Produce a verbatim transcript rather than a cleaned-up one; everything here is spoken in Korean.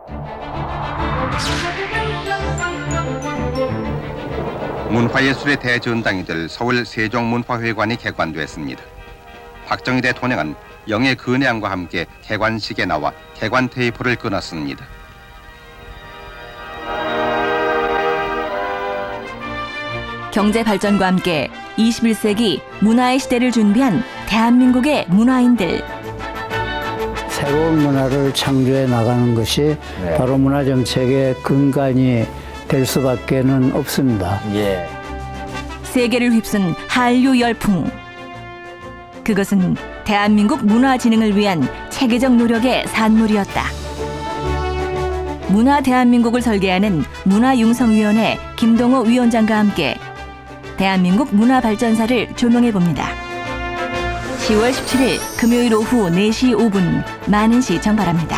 문화예술의 대전당이 될 서울 세종문화회관이 개관됐습니다. 박정희 대통령은 영예 근해함과 함께 개관식에 나와 개관 테이프를 끊었습니다. 경제 발전과 함께 이십일 세기 문화의 시대를 준비한 대한민국의 문화인들. 새로운 문화를 창조해 나가는 것이 네. 바로 문화정책의 근간이 될 수밖에는 없습니다. 예. 세계를 휩쓴 한류 열풍. 그것은 대한민국 문화 진흥을 위한 체계적 노력의 산물이었다. 문화 대한민국을 설계하는 문화융성위원회 김동호 위원장과 함께 대한민국 문화발전사를 조명해 봅니다. 시월 십칠일 금요일 오후 네 시 오 분 많은 시청 바랍니다.